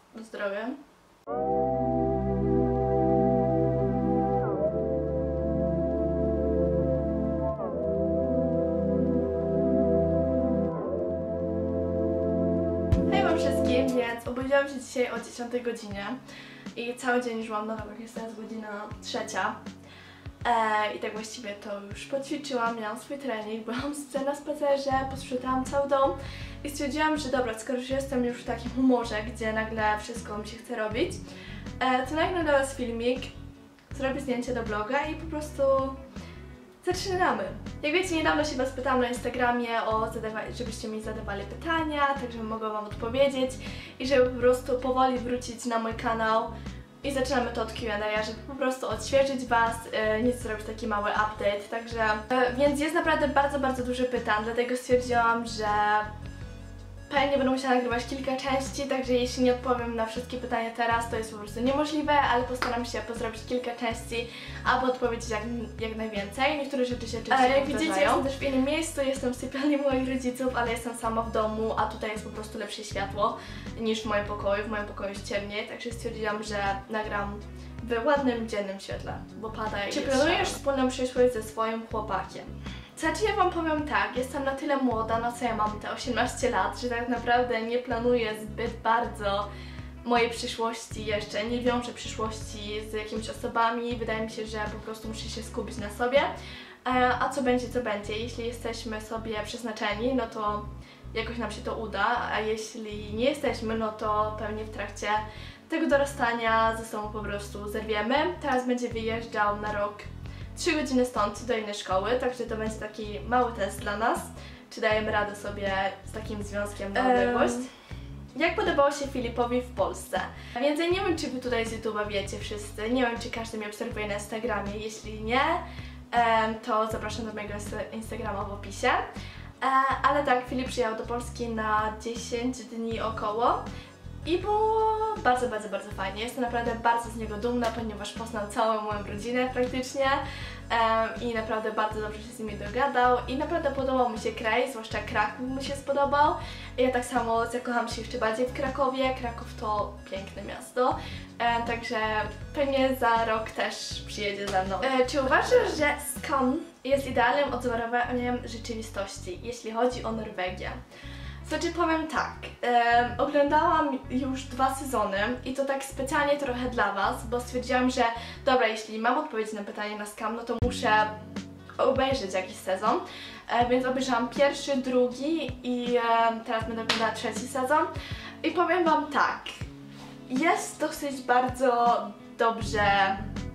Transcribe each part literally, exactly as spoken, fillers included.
Na zdrowie. Hej wam wszystkim, więc obudziłam się dzisiaj o dziesiątej godzinie i cały dzień już mam na nogach, jest teraz godzina trzecia. E, I tak właściwie to już poćwiczyłam, miałam swój trening, byłam na spacerze, posprzątałam cały dom i stwierdziłam, że dobra, skoro już jestem już w takim humorze, gdzie nagle wszystko mi się chce robić, e, to nagram dla was filmik, zrobię zdjęcie do bloga i po prostu zaczynamy. Jak wiecie, niedawno się was pytałam na Instagramie, o żebyście mi zadawali pytania, tak żebym mogła wam odpowiedzieć i żeby po prostu powoli wrócić na mój kanał. I zaczynamy to od Q and A, żeby po prostu odświeżyć was, yy, nic zrobić taki mały update, także... Yy, więc jest naprawdę bardzo, bardzo dużo pytań, dlatego stwierdziłam, że pewnie będę musiała nagrywać kilka części, także jeśli nie odpowiem na wszystkie pytania teraz, to jest po prostu niemożliwe, ale postaram się zrobić kilka części, aby odpowiedzieć jak, jak najwięcej. Niektóre rzeczy się oczywiście Jak widzicie, jestem też w innym miejscu, jestem w sypialni moich rodziców, ale jestem sama w domu, a tutaj jest po prostu lepsze światło niż w moim pokoju. W moim pokoju jest ciemniej, także stwierdziłam, że nagram w ładnym, dziennym świetle, bo pada i Czy planujesz wspólną przyszłość ze swoim chłopakiem? Znaczy ja wam powiem tak, jestem na tyle młoda, no co ja mam te osiemnaście lat, że tak naprawdę nie planuję zbyt bardzo mojej przyszłości jeszcze, nie wiążę przyszłości z jakimiś osobami, wydaje mi się, że po prostu muszę się skupić na sobie, a co będzie, co będzie. Jeśli jesteśmy sobie przeznaczeni, no to jakoś nam się to uda, a jeśli nie jesteśmy, no to pewnie w trakcie tego dorastania ze sobą po prostu zerwiemy. Teraz będzie wyjeżdżał na rok trzy godziny stąd do innej szkoły, także to będzie taki mały test dla nas, czy dajemy radę sobie z takim związkiem na odległość. Um. Jak podobało się Filipowi w Polsce? Więc ja nie wiem, czy wy tutaj z YouTube'a wiecie wszyscy, nie wiem, czy każdy mnie obserwuje na Instagramie, jeśli nie, to zapraszam do mojego Instagrama w opisie. Ale tak, Filip przyjechał do Polski na dziesięć dni około. I było bardzo, bardzo, bardzo fajnie. Jestem naprawdę bardzo z niego dumna, ponieważ poznał całą moją rodzinę praktycznie um, i naprawdę bardzo dobrze się z nimi dogadał i naprawdę podobał mi się kraj, zwłaszcza Kraków mi się spodobał. I ja tak samo zakocham się jeszcze bardziej w Krakowie. Kraków to piękne miasto, um, także pewnie za rok też przyjedzie ze mną. E, czy uważasz, że Skam jest idealnym odzorowaniem rzeczywistości, jeśli chodzi o Norwegię? Znaczy powiem tak, um, oglądałam już dwa sezony i to tak specjalnie trochę dla was, bo stwierdziłam, że dobra, jeśli mam odpowiedź na pytanie na Skam, no to muszę obejrzeć jakiś sezon, e, więc obejrzałam pierwszy, drugi i e, teraz będę oglądała trzeci sezon i powiem wam tak, jest dosyć bardzo dobrze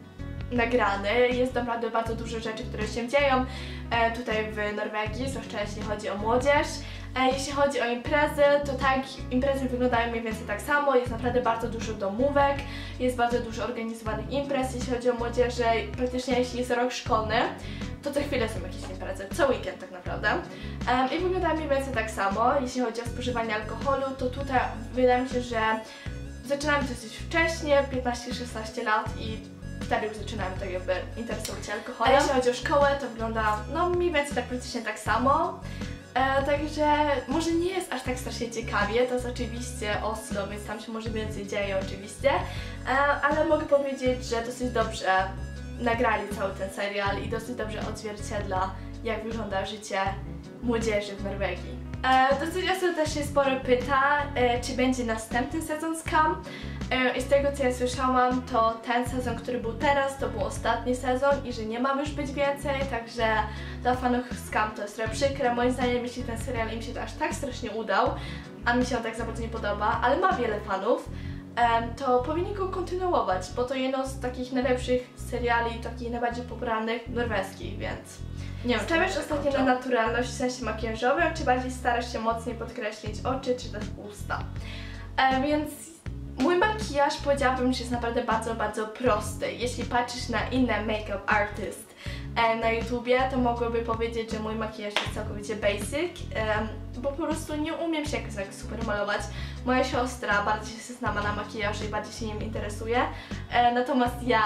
nagrany, jest naprawdę bardzo dużo rzeczy, które się dzieją e, tutaj w Norwegii, zwłaszcza jeśli chodzi o młodzież. E, jeśli chodzi o imprezy, to tak, imprezy wyglądają mniej więcej tak samo, jest naprawdę bardzo dużo domówek, jest bardzo dużo organizowanych imprez, jeśli chodzi o młodzieży, praktycznie jeśli jest rok szkolny, to co chwilę są jakieś imprezy, co weekend tak naprawdę. E, I wyglądają mniej więcej tak samo, jeśli chodzi o spożywanie alkoholu, to tutaj wydaje mi się, że zaczynamy dosyć wcześnie, piętnaście szesnaście lat i wtedy już zaczynamy tak jakby interesować się alkoholem. A jeśli chodzi o szkołę, to wygląda no mniej więcej tak praktycznie tak samo. E, także może nie jest aż tak strasznie ciekawie, to jest oczywiście Oslo, więc tam się może więcej dzieje oczywiście, e, ale mogę powiedzieć, że dosyć dobrze nagrali cały ten serial i dosyć dobrze odzwierciedla, jak wygląda życie młodzieży w Norwegii. E, dosyć osób też się sporo pyta, e, czy będzie następny sezon Skam. I z tego co ja słyszałam, to ten sezon, który był teraz, to był ostatni sezon i że nie ma już być więcej, także dla fanów Skam to jest trochę przykre. Moim zdaniem, jeśli ten serial im się aż tak strasznie udał, a mi się on tak za bardzo nie podoba, ale ma wiele fanów, to powinni go kontynuować, bo to jedno z takich najlepszych seriali, takich najbardziej popularnych norweskich, więc nie wiem. Stawiasz ostatnio na naturalność w sensie makijażowym, czy bardziej starasz się mocniej podkreślić oczy, czy też usta? E, więc mój makijaż powiedziałabym, że jest naprawdę bardzo, bardzo prosty. Jeśli patrzysz na inne make-up artist e, na YouTubie, to mogłoby powiedzieć, że mój makijaż jest całkowicie basic, e, bo po prostu nie umiem się jakoś tak super malować. Moja siostra bardziej się zna na makijażu i bardziej się nim interesuje, e, natomiast ja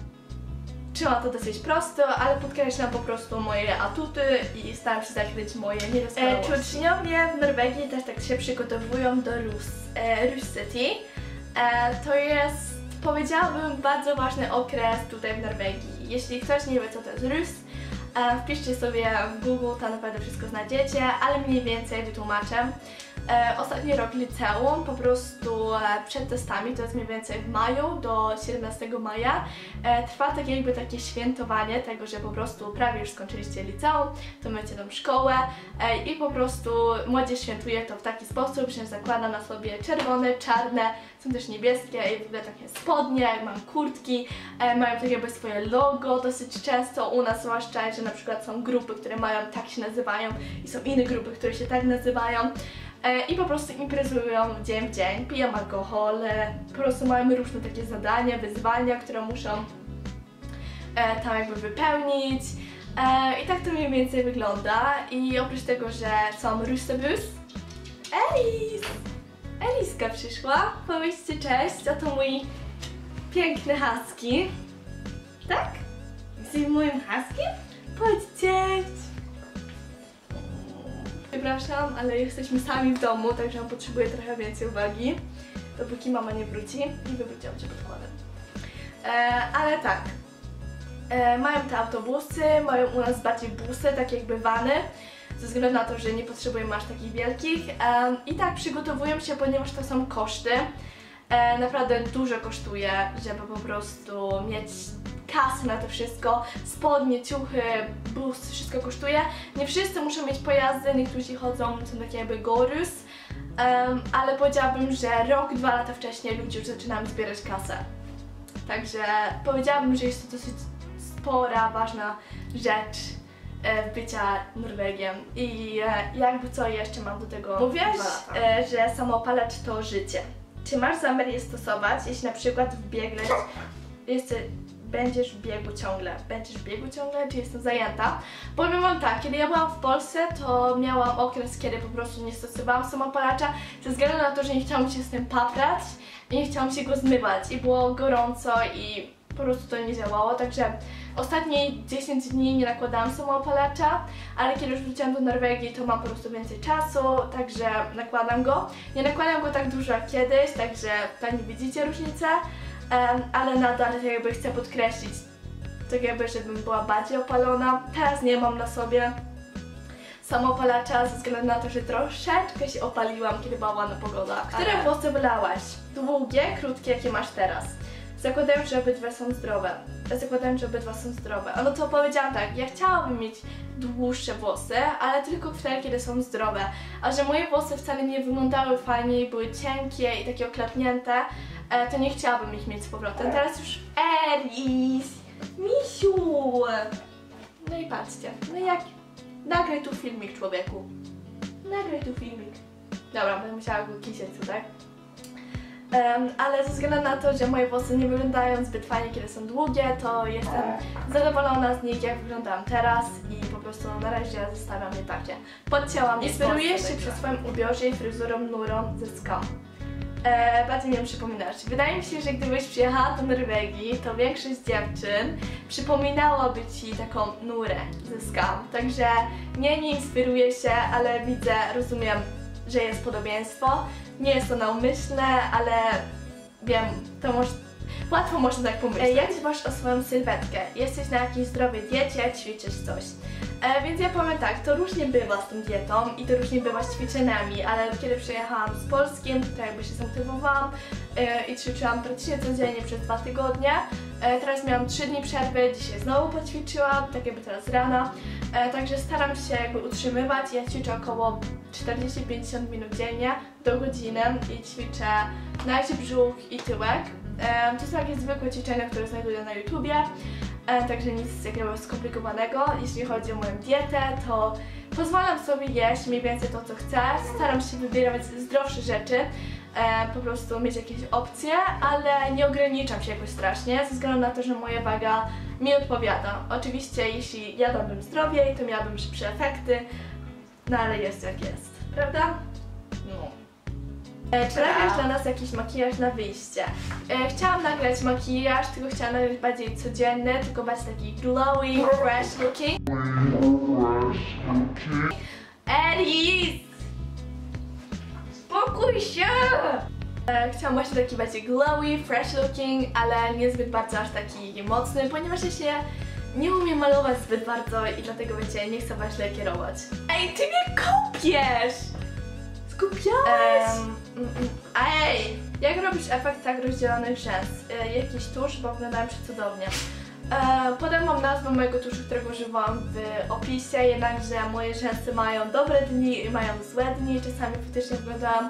trzymam to dosyć prosto, ale podkreślam po prostu moje atuty i staram się zakryć moje niedoskonałości. E, czy uczniowie w Norwegii też tak się przygotowują do Rus, e, Rus City? E, to jest, powiedziałabym, bardzo ważny okres tutaj w Norwegii. Jeśli ktoś nie wie, co to jest rus, e, wpiszcie sobie w Google, tam naprawdę wszystko znajdziecie, ale mniej więcej wytłumaczę. E, ostatni rok liceum, po prostu e, przed testami, to jest mniej więcej w maju do siedemnastego maja, e, trwa tak jakby takie świętowanie tego, że po prostu prawie już skończyliście liceum, to macie tam szkołę e, i po prostu młodzież świętuje to w taki sposób, że zakłada na sobie czerwone, czarne, są też niebieskie i w ogóle takie spodnie, mam kurtki, e, mają tak jakby swoje logo dosyć często, u nas zwłaszcza, że na przykład są grupy, które mają, tak się nazywają i są inne grupy, które się tak nazywają. I po prostu imprezują dzień w dzień, piją alkohol, po prostu mają różne takie zadania, wyzwania, które muszą e, tam jakby wypełnić. E, I tak to mniej więcej wygląda. I oprócz tego, że są Rusebus, Elis! Eliska przyszła, powiedzcie cześć, a to mój piękny husky. Tak? Jesteś moim huskiem? Powiedz cześć! Przepraszam, ale jesteśmy sami w domu, także on potrzebuje trochę więcej uwagi, dopóki mama nie wróci i wywróciłam cię podkładem. E, ale tak, e, mają te autobusy, mają u nas bardziej busy, tak jakby vany, ze względu na to, że nie potrzebujemy aż takich wielkich. E, I tak przygotowują się, ponieważ to są koszty. E, naprawdę dużo kosztuje, żeby po prostu mieć kasy na to wszystko, spodnie, ciuchy, bus, wszystko kosztuje. Nie wszyscy muszą mieć pojazdy, niektórzy chodzą, są takie jakby gorus, um, ale powiedziałabym, że rok, dwa lata wcześniej ludzie już zaczynają zbierać kasę. Także powiedziałabym, że jest to dosyć spora, ważna rzecz e, bycia Norwegiem. I e, jakby co jeszcze mam do tego. Mówiłaś, e, że samoopalacz to życie. Czy masz zamiar je stosować, jeśli na przykład wbiegłeś, jest, będziesz w biegu ciągle, będziesz w biegu ciągle, czy jestem zajęta? Powiem wam tak, kiedy ja byłam w Polsce, to miałam okres, kiedy po prostu nie stosowałam samoopalacza, ze względu na to, że nie chciałam się z tym paprać i nie chciałam się go zmywać i było gorąco i po prostu to nie działało, także ostatnie dziesięć dni nie nakładałam samoopalacza, ale kiedy już wróciłam do Norwegii, to mam po prostu więcej czasu, także nakładam go. Nie nakładam go tak dużo jak kiedyś, także pewnie widzicie różnicę, um, ale nadal tak jakby chcę podkreślić, tak jakby żebym była bardziej opalona. Teraz nie mam na sobie samoopalacza ze względu na to, że troszeczkę się opaliłam, kiedy była ładna pogoda. Które ale... włosy wylałaś? Długie, krótkie, jakie masz teraz? Zakładając, że obydwa są zdrowe. Zakładając, że obydwa są zdrowe. No to powiedziałam tak, ja chciałabym mieć dłuższe włosy, ale tylko wtedy, kiedy są zdrowe. A że moje włosy wcale nie wyglądały fajnie, były cienkie i takie oklepnięte, to nie chciałabym ich mieć z powrotem. Teraz już Elis! Misiu! No i patrzcie, no jak... Nagraj tu filmik, człowieku. Nagraj tu filmik. Dobra, będę musiała go kisieć, tak? Um, ale ze względu na to, że moje włosy nie wyglądają zbyt fajnie, kiedy są długie, to jestem zadowolona z nich, jak wyglądam teraz i po prostu na razie zostawiam je takie. Podcięłam je. Inspirujesz się przy swoim ubiorze i fryzurą nurą ze Skam. E, bardziej mi ją przypominasz. Wydaje mi się, że gdybyś przyjechała do Norwegii, to większość dziewczyn przypominałoby ci taką nurę ze Skam. Także nie, nie inspiruję się, ale widzę, rozumiem, że jest podobieństwo. Nie jest to naumyślne, ale wiem, to może, łatwo można tak pomyśleć. Jak dbasz o swoją sylwetkę? Jesteś na jakiejś zdrowej diecie, ćwiczysz coś. E, więc ja powiem tak, to różnie bywa z tą dietą i to różnie bywa z ćwiczeniami, ale kiedy przyjechałam z Polski, to jakby się zmotywowałam e, i ćwiczyłam praktycznie codziennie przez dwa tygodnie. E, teraz miałam trzy dni przerwy, dzisiaj znowu poćwiczyłam, tak jakby teraz rana. E, także staram się jakby utrzymywać. Ja ćwiczę około czterdzieści do pięćdziesięciu minut dziennie do godziny i ćwiczę najpierw brzuch i tyłek. E, to są jakieś zwykłe ćwiczenia, które znajduję na YouTubie. E, także nic jakiegoś skomplikowanego. Jeśli chodzi o moją dietę, to pozwalam sobie jeść mniej więcej to, co chcę. Staram się wybierać zdrowsze rzeczy, e, po prostu mieć jakieś opcje, ale nie ograniczam się jakoś strasznie, ze względu na to, że moja waga mi odpowiada. Oczywiście, jeśli jadłabym zdrowiej, to miałabym szybsze efekty, no ale jest jak jest, prawda? No. E, czy nagrasz dla nas jakiś makijaż na wyjście? E, chciałam nagrać makijaż, tylko chciałam nagrać bardziej codzienny, tylko bardziej taki glowy, fresh looking. Elis! Spokój się! E, chciałam właśnie taki bardziej glowy, fresh looking, ale niezbyt bardzo aż taki mocny, ponieważ ja się nie umiem malować zbyt bardzo i dlatego wiecie, nie chcę was źle kierować. Ej, ty mnie kopiesz! Skupiałeś? Um, mm, mm, ej! Jak robisz efekt tak rozdzielonych rzęs? E, jakiś tusz, bo wyglądają przecudownie. E, Podam wam nazwę mojego tuszu, którego używam w opisie, jednakże moje rzęsy mają dobre dni i mają złe dni, czasami faktycznie wyglądam,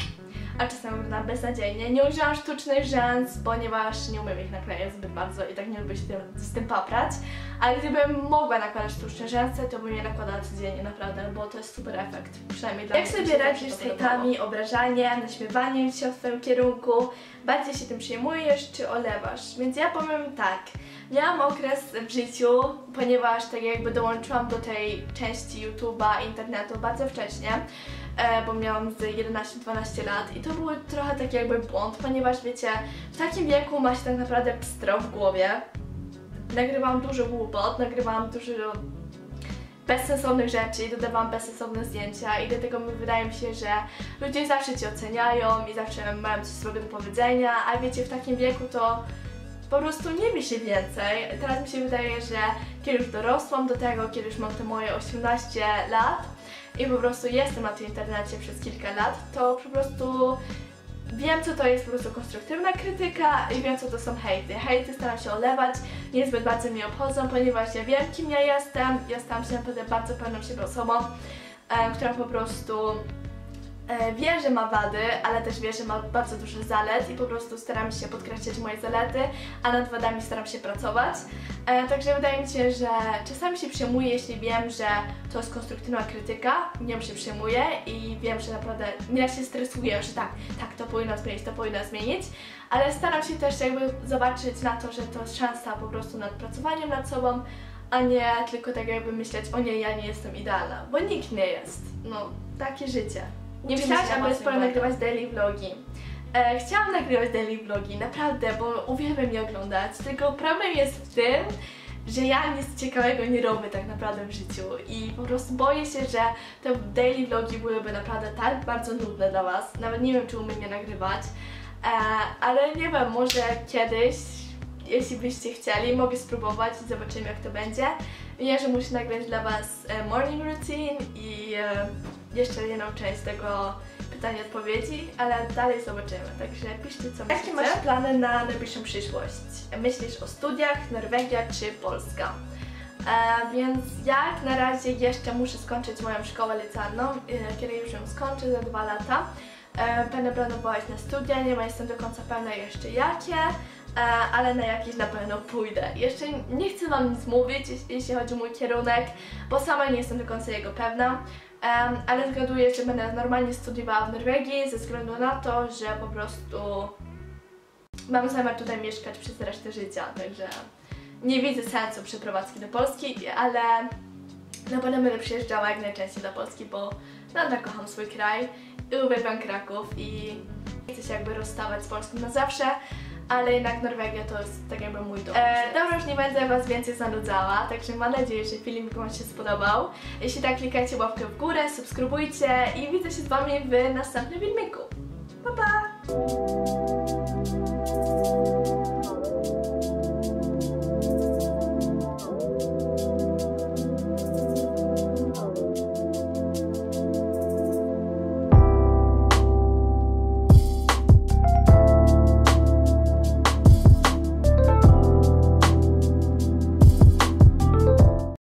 a czasami wyglądam beznadziejnie. Nie używam sztucznych rzęs, ponieważ nie umiem ich naklejać zbyt bardzo i tak nie lubię się tym, z tym paprać, ale gdybym mogła nakładać sztuczne rzęsy, to bym je nakładała codziennie, naprawdę, bo to jest super efekt, przynajmniej dla mnie. Jak sobie radzisz z hejtami, obrażaniem, naśmiewaniem się w twoim kierunku? Bardziej się tym przejmujesz czy olewasz? Więc ja powiem tak. Miałam okres w życiu, ponieważ tak jakby dołączyłam do tej części YouTube'a, internetu bardzo wcześnie, e, bo miałam z jedenaście dwanaście lat i to był trochę taki jakby błąd, ponieważ wiecie, w takim wieku ma się tak naprawdę pstro w głowie. Nagrywałam dużo głupot, nagrywałam dużo bezsensownych rzeczy i dodawałam bezsensowne zdjęcia i dlatego mi wydaje mi się, że ludzie zawsze Cię oceniają i zawsze mają coś swojego do powiedzenia, a wiecie, w takim wieku to po prostu nie wie się więcej. Teraz mi się wydaje, że kiedy już dorosłam do tego, kiedy już mam te moje osiemnaście lat i po prostu jestem na tym internecie przez kilka lat, to po prostu wiem, co to jest po prostu konstruktywna krytyka i wiem, co to są hejty. Hejty staram się olewać, niezbyt bardzo mnie obchodzą, ponieważ ja wiem, kim ja jestem. Ja stałam się naprawdę bardzo pewną siebie osobą, e, która po prostu e, wie, że ma wady, ale też wie, że ma bardzo dużo zalet i po prostu staram się podkreślać moje zalety, a nad wadami staram się pracować. E, także wydaje mi się, że czasami się przejmuję, jeśli wiem, że to jest konstruktywna krytyka, nią się przejmuję i wiem, że naprawdę nie się stresuję, że tak, tak, to powinno zmienić, to powinno zmienić, ale staram się też jakby zobaczyć na to, że to jest szansa po prostu nad pracowaniem nad sobą, a nie tylko tak jakby myśleć, o nie, ja nie jestem idealna, bo nikt nie jest. No, takie życie. Nie myślałaś, aby sporo nagrywać daily vlogi. E, chciałam nagrywać daily vlogi, naprawdę, bo uwielbiam je oglądać, tylko problem jest w tym, że ja nic ciekawego nie robię tak naprawdę w życiu i po prostu boję się, że te daily vlogi byłyby naprawdę tak bardzo nudne dla was. Nawet nie wiem, czy umiem je nagrywać, e, ale nie wiem, może kiedyś, jeśli byście chcieli, mogę spróbować i zobaczymy, jak to będzie. Wiem, że muszę nagrać dla was e, morning routine i e, jeszcze jedną część tego pytań i odpowiedzi, ale dalej zobaczymy, także piszcie, co myślicie. Jakie masz plany na najbliższą przyszłość? Myślisz o studiach, Norwegia czy Polska? E, więc jak na razie jeszcze muszę skończyć moją szkołę licealną, e, kiedy już ją skończę za dwa lata. E, będę planować na studia, nie jestem do końca pewna jeszcze jakie, e, ale na jakieś na pewno pójdę. Jeszcze nie chcę wam nic mówić, jeśli chodzi o mój kierunek, bo sama nie jestem do końca jego pewna. Um, ale zgaduję, że będę normalnie studiowała w Norwegii ze względu na to, że po prostu mam zamiar tutaj mieszkać przez resztę życia, także nie widzę sensu przeprowadzki do Polski, ale na pewno będę przyjeżdżała jak najczęściej do Polski, bo nadal kocham swój kraj i uwielbiam Kraków i nie chcę się jakby rozstawać z Polską na zawsze, ale jednak Norwegia to jest tak jakby mój dom. E, dobra, już nie będę was więcej zanudzała, także mam nadzieję, że filmik wam się spodobał. Jeśli tak, klikajcie łapkę w górę, subskrybujcie i widzę się z wami w następnym filmiku. Pa, pa!